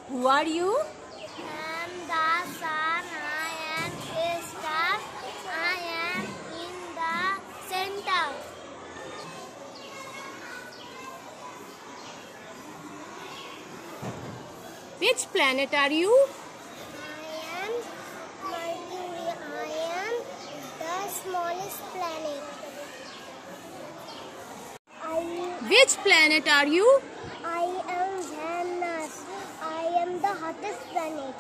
Who are you? I am the sun. I am a star. I am in the center. Which planet are you? I am Mercury. I am the smallest planet. Which planet are you? I am Venus. I am the hottest planet.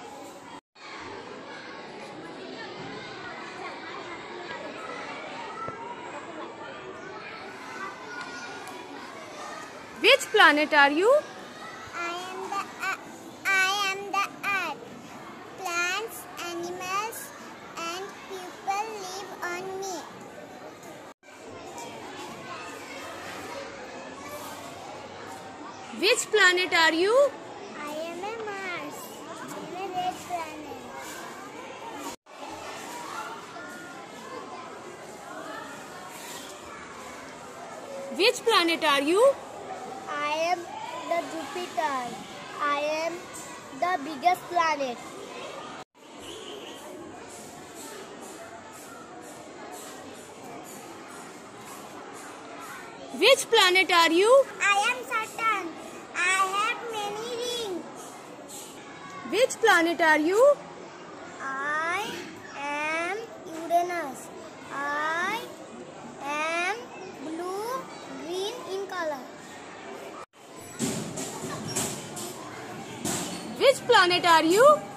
Which planet are you? I am the earth. Plants, animals, and people live on me. Which planet are you? I am a Mars. I am a red planet. Which planet are you? I am the Jupiter. I am the biggest planet. Which planet are you? I am Saturn. I have many rings. Which planet are you? I am Uranus. I am blue-green in color. Which planet are you?